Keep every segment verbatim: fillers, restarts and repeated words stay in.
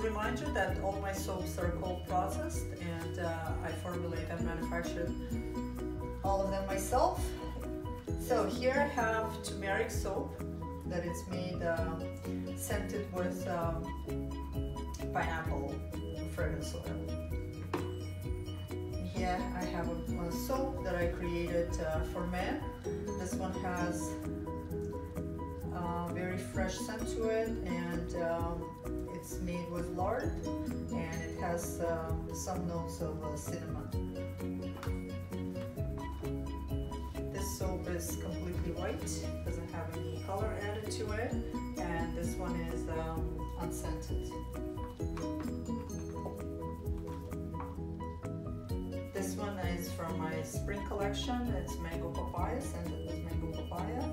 reminder that all my soaps are cold processed, and uh, I formulate and manufacture all of them myself. So here I have turmeric soap that is made uh, scented with um, pineapple fragrance oil. Here I have a, a soap that I created uh, for men. This one has uh, very fresh scent to it, and um, it's made with lard, and it has uh, some notes of uh, cinnamon. This soap is completely white, doesn't have any color added to it, and this one is um, unscented. This one is from my spring collection. It's mango papaya, scented with mango papaya.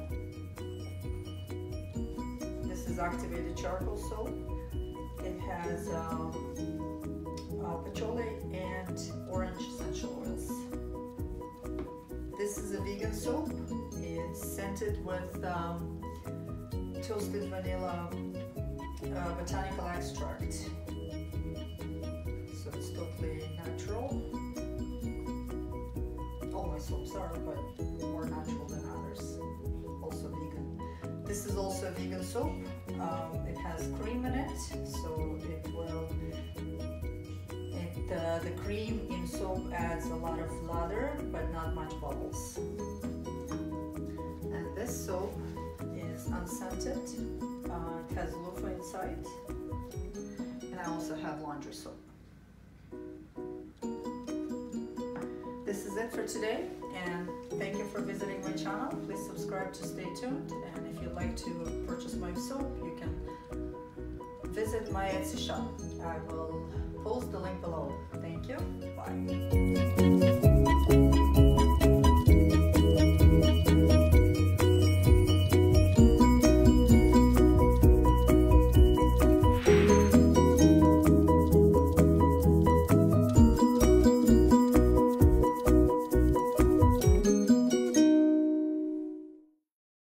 This is activated charcoal soap. It has um, uh, patchouli and orange essential oils. This is a vegan soap. It's scented with um, toasted vanilla uh, botanical extract. So it's totally natural. All my soaps are, but more natural than others. Also vegan. This is also a vegan soap. Um, it has cream in it, so it will. It, uh, the cream in soap adds a lot of lather, but not much bubbles. And this soap is unscented. Uh, it has loofah inside, and I also have laundry soap. This is it for today, and thank you for visiting my channel. Please subscribe to stay tuned, and if you'd like to purchase my soap, you can visit my Etsy shop. I will post the link below. Thank you. Bye.